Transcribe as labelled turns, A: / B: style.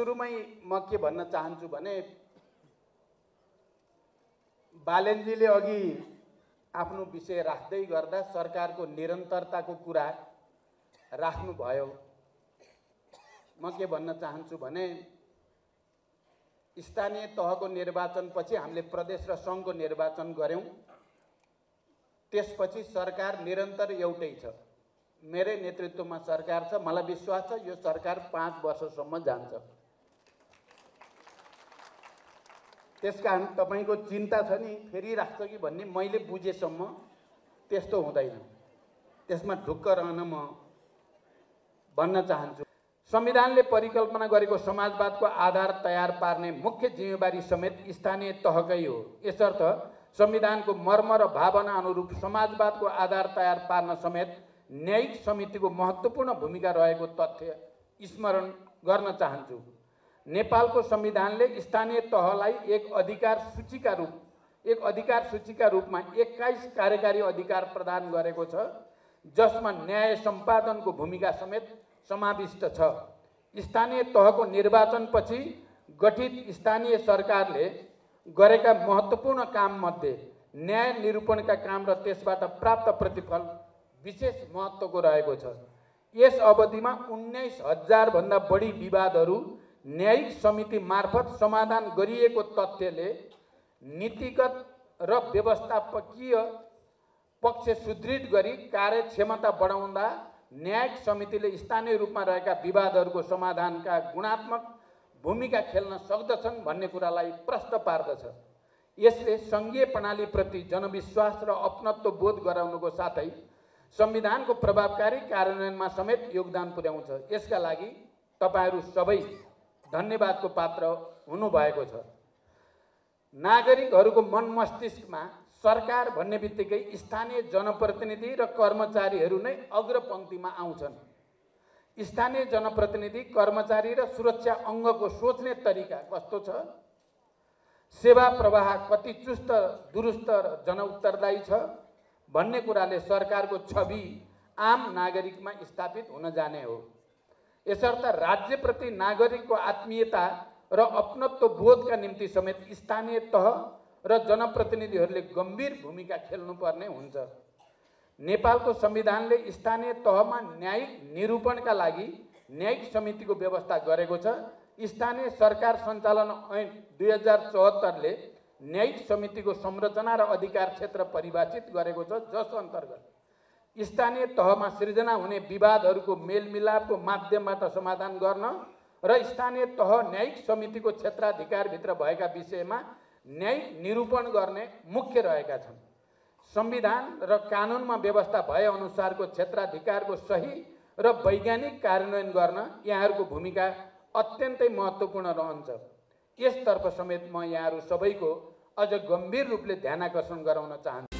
A: सुरुमै म के भन्न चाहन्छु भने बालेनजीले अघि आफ्नो विषय राख्दै गर्दा सरकारको निरन्तरताको कुरा राख्नुभयो। म के भन्न चाहन्छु भने स्थानीय तहको निर्वाचनपछि हामीले प्रदेश र सङ्घको निर्वाचन गर्यौं। त्यसपछि सरकार निरन्तर एउटै छ। मेरै नेतृत्वमा सरकार छ। मलाई विश्वास छ यो सरकार 5 वर्षसम्म जान्छ। त्यसकारण तपाईको चिन्ता छ नि फेरि राख्छ कि भन्ने मैले बुझेसम्म त्यस्तो हुँदैन। त्यसमा ढुक्क रहन म भन्न चाहन्छु। संविधानले परिकल्पना गरेको समाजवादको आधार तयार पार्ने मुख्य जिम्मेवारी समेत स्थानीय तहकै हो। यसर्थ संविधानको मर्म र भावना अनुरूप समाजवादको आधार तयार पार्न समेत न्यायिक समितिको महत्त्वपूर्ण भूमिका रहेको तथ्य स्मरण गर्न चाहन्छु। नेपालको संविधानले स्थानीय तहलाई एक अधिकार सूचीका रूपमा 21 कार्यकारी अधिकार प्रदान गरेको छ, जसमा न्याय सम्पादनको भूमिका समेत समाविष्ट छ। स्थानीय तहको निर्वाचनपछि गठित स्थानीय सरकारले गरेका महत्त्वपूर्ण काममध्ये न्याय निरूपणका काम र त्यसबाट प्राप्त प्रतिफल विशेष महत्त्वको रहेको छ। यस अवधिमा 19,000 भन्दा बढी विवादहरू न्यायिक समिति मार्फत समाधान गरिएको तथ्यले नीतिगत र व्यवस्थापकीय पक्ष सुदृढ गरी कार्यक्षमता बढाउँदा न्यायिक समितिले स्थानीय रूपमा रहेका विवादहरूको समाधानका गुणात्मक भूमिका खेल्न सक्दछन् भन्ने कुरालाई प्रष्ट पार्दछ। यसले सङ्घीय प्रणालीप्रति जनविश्वास र अपनत्व बोध गराउनुको साथै संविधानको प्रभावकारी कार्यान्वयनमा समेत योगदान पुर्याउँछ। यसका लागि तपाईहरू सबै धन्यवादको पात्र हुनुभएको छ। नागरिकहरूको मन मस्तिष्कमा सरकार भन्ने बित्तिकै स्थानीय जनप्रतिनिधि र कर्मचारीहरू नै अग्रपङ्क्तिमा आउँछन्। स्थानीय जनप्रतिनिधि, कर्मचारी र सुरक्षा अङ्गको सोच्ने तरिका कस्तो छ, सेवा प्रवाह कति चुस्त दुरुस्त र जनउत्तरदायी छ भन्ने कुराले सरकारको छवि आम नागरिकमा स्थापित हुन जाने हो। यसर्थ राज्यप्रति नागरिकको आत्मीयता र अपनत्व बोधका निम्ति समेत स्थानीय तह र जनप्रतिनिधिहरूले गम्भीर भूमिका खेल्नुपर्ने हुन्छ। नेपालको संविधानले स्थानीय तहमा न्यायिक निरूपणका लागि न्यायिक समितिको व्यवस्था गरेको छ। स्थानीय सरकार सञ्चालन ऐन 2074ले न्यायिक समितिको संरचना र अधिकार क्षेत्र परिभाषित गरेको छ, जस अन्तर्गत स्थानीय तहमा सृजना हुने विवादहरूको मेलमिलापको माध्यमबाट समाधान गर्न र स्थानीय तह न्यायिक समितिको क्षेत्राधिकारभित्र भएका विषयमा न्यायिक निरूपण गर्ने मुख्य रहेका छन्। संविधान र कानुनमा व्यवस्था भए अनुसारको क्षेत्राधिकारको सही र वैज्ञानिक कार्यान्वयन गर्न यहाँहरूको भूमिका अत्यन्तै महत्त्वपूर्ण रहन्छ। यसतर्फ समेत म यहाँहरू सबैको अझ गम्भीर रूपले ध्यानाकर्षण गराउन चाहन्छु।